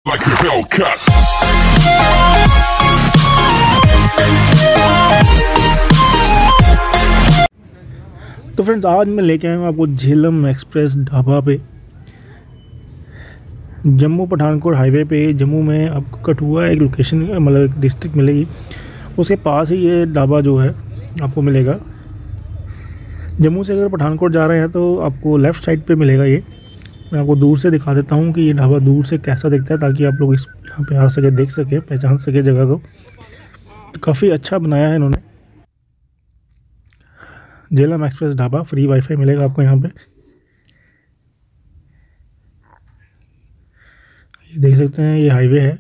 like a Hellcat. तो friends, आज मैं लेके आया हूँ आपको झेलम एक्सप्रेस ढाबा पे, जम्मू पठानकोट हाईवे पे। जम्मू में आपको कठुआ एक लोकेशन मतलब एक डिस्ट्रिक्ट मिलेगी, उसके पास ही ये ढाबा जो है आपको मिलेगा। जम्मू से अगर पठानकोट जा रहे हैं तो आपको लेफ़्ट साइड पे मिलेगा ये। मैं आपको दूर से दिखा देता हूँ कि ये ढाबा दूर से कैसा दिखता है, ताकि आप लोग इस यहाँ पे आ सके, देख सके, पहचान सके जगह को। तो काफ़ी अच्छा बनाया है इन्होंने। Jhelum express dhaba, free wifi मिलेगा आपको यहाँ पे। ये देख सकते हैं, ये हाईवे है,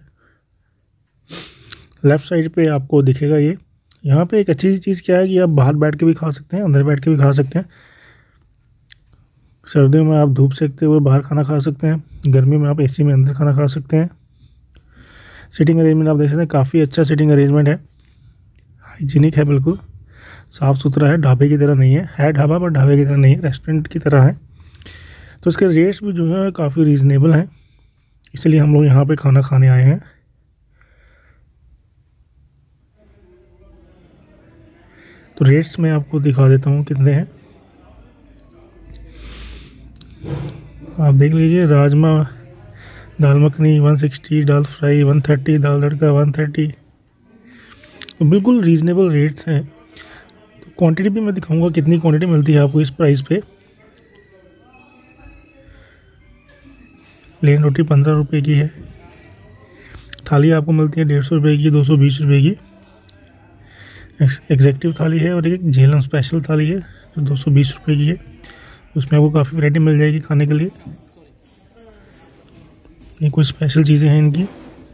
लेफ़्ट साइड पे आपको दिखेगा ये। यहाँ पे एक अच्छी चीज़ क्या है कि आप बाहर बैठ के भी खा सकते हैं, अंदर बैठ के भी खा सकते हैं। सर्दियों में आप धूप सेकते हुए बाहर खाना खा सकते हैं, गर्मी में आप एसी में अंदर खाना खा सकते हैं। सीटिंग अरेंजमेंट आप देख सकते हैं, काफ़ी अच्छा सीटिंग अरेंजमेंट है, हाइजीनिक है, बिल्कुल साफ़ सुथरा है। ढाबे की तरह नहीं है ढाबा, पर ढाबे की तरह नहीं है, रेस्टोरेंट की तरह है। तो इसके रेट्स भी जो है काफ़ी रीज़नेबल हैं, इसलिए हम लोग यहाँ पे खाना खाने आए हैं। तो रेट्स मैं आपको दिखा देता हूँ कितने हैं। आप देख लीजिए, राजमा दाल मखनी 160, दाल फ्राई 130, दाल तड़का 130। तो बिल्कुल रीज़नेबल रेट्स हैं। तो क्वांटिटी भी मैं दिखाऊंगा कितनी क्वांटिटी मिलती है आपको इस प्राइस पे। प्लेन रोटी 15 रुपये की है। थाली आपको मिलती है 150 रुपये की, 220 रुपये की। एग्जेक्टिव थाली है, और एक झेलम स्पेशल थाली है जो 220 रुपये की है। उसमें आपको काफ़ी वैरायटी मिल जाएगी खाने के लिए। ये कुछ स्पेशल चीज़ें हैं इनकी।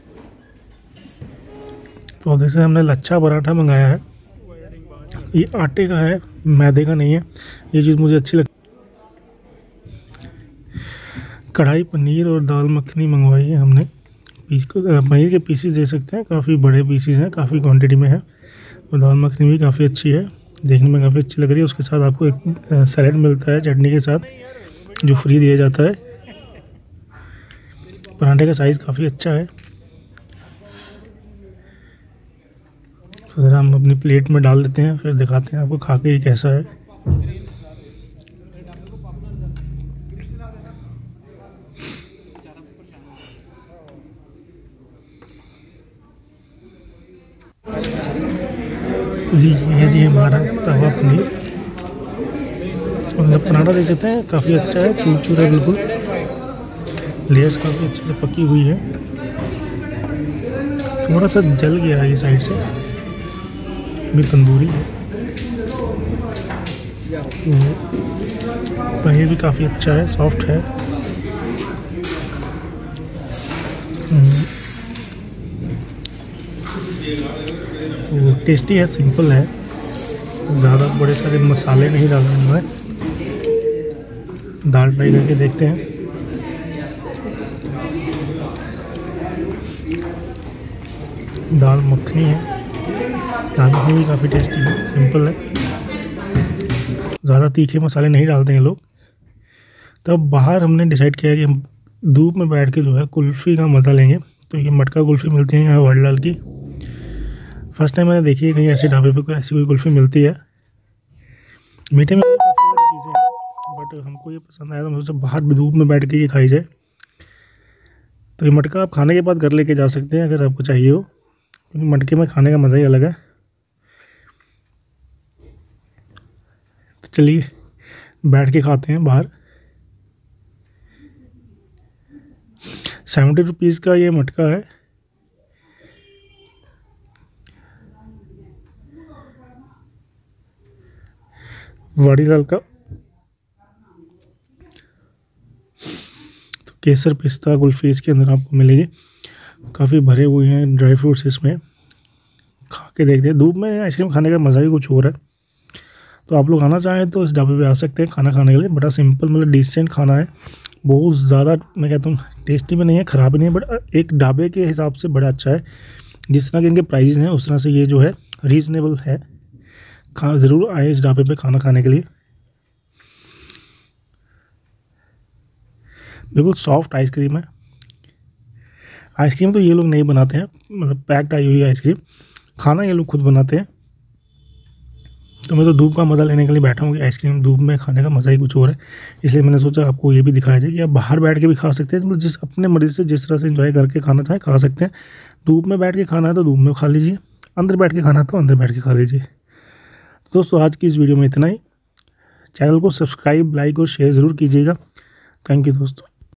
तो जैसे हमने लच्छा पराठा मंगाया है, ये आटे का है, मैदे का नहीं है। ये चीज़ मुझे अच्छी लगती। कढ़ाई पनीर और दाल मखनी मंगवाई है हमने। पनीर के पीसेस दे सकते हैं, काफ़ी बड़े पीसेस हैं, काफ़ी क्वांटिटी में है। और दाल मखनी भी काफ़ी अच्छी है, देखने में काफ़ी अच्छी लग रही है। उसके साथ आपको एक सैलेड मिलता है चटनी के साथ, जो फ्री दिया जाता है। पराठे का साइज़ काफ़ी अच्छा है। तो ज़रा हम अपनी प्लेट में डाल देते हैं, फिर दिखाते हैं आपको खा के ये कैसा है। तो जी, ये जी हमारा तवा पनीर, मतलब पराठा देख सकते हैं, काफ़ी अच्छा है, चूर है बिल्कुल। लेयर्स काफ़ी अच्छे से पकी हुई है। थोड़ा सा जल गया है ये साइड से, भी तंदूरी है। पनीर भी काफ़ी अच्छा है, सॉफ्ट है। तो टेस्टी है, सिंपल है, ज़्यादा बड़े सारे मसाले नहीं डाल रहे हैं। दाल फ्राई करके देखते हैं। दाल मखनी है, दाल मखनी भी काफ़ी टेस्टी है, सिंपल है, ज़्यादा तीखे मसाले नहीं डालते हैं लोग। तब बाहर हमने डिसाइड किया कि हम धूप में बैठ के जो है कुल्फ़ी का मज़ा लेंगे। तो ये मटका कुल्फ़ी मिलती है यहाँ वडलाल की। फर्स्ट टाइम मैंने देखी है कहीं ऐसे ढाबे पे ऐसी कोई कुल्फ़ी मिलती है। मीठे में काफ़ी सारी चीज़ें हैं, बट हमको ये पसंद आया, तो हम सोचा बाहर धूप में बैठ के ये खाई जाए। तो ये मटका आप खाने के बाद घर लेके जा सकते हैं अगर आपको चाहिए हो, क्योंकि मटके में खाने का मज़ा ही अलग है। तो चलिए बैठ के खाते हैं बाहर। 70 रुपीज़ का ये मटका है। वाड़ीलाल का। तो केसर पिस्ता कुल्फ़ी इसके अंदर आपको मिलेगी, काफ़ी भरे हुए हैं ड्राई फ्रूट्स इसमें। खा के देखते हैं, धूप में आइसक्रीम खाने का मज़ा ही कुछ और है। तो आप लोग आना चाहें तो इस ढाबे पे आ सकते हैं खाना खाने के लिए। बड़ा सिंपल, मतलब डिसेंट खाना है, बहुत ज़्यादा मैं कहता हूँ टेस्टी भी नहीं है, ख़राब भी नहीं है, बट एक ढाबे के हिसाब से बड़ा अच्छा है। जिस तरह के इनके प्राइस हैं उस तरह से ये जो है रीज़नेबल है। ज़रूर आए इस ढाबे पे खाना खाने के लिए। बिल्कुल सॉफ्ट आइसक्रीम है, आइसक्रीम तो ये लोग नहीं बनाते हैं, मतलब पैक्ड आई हुई आइसक्रीम, खाना ये लोग खुद बनाते हैं। तो मैं तो धूप का मज़ा लेने के लिए बैठा हूँ कि आइसक्रीम धूप में खाने का मज़ा ही कुछ और है। इसलिए मैंने सोचा आपको ये भी दिखाया जाए कि आप बाहर बैठ के भी खा सकते हैं, मतलब जिस अपने मर्ज़ी से जिस तरह से एंजॉय करके खाना चाहे खा सकते हैं। धूप में बैठ के खाना है तो धूप में खा लीजिए, अंदर बैठ के खाना है तो अंदर बैठ के खा लीजिए। दोस्तों आज की इस वीडियो में इतना ही। चैनल को सब्सक्राइब, लाइक और शेयर ज़रूर कीजिएगा। थैंक यू दोस्तों।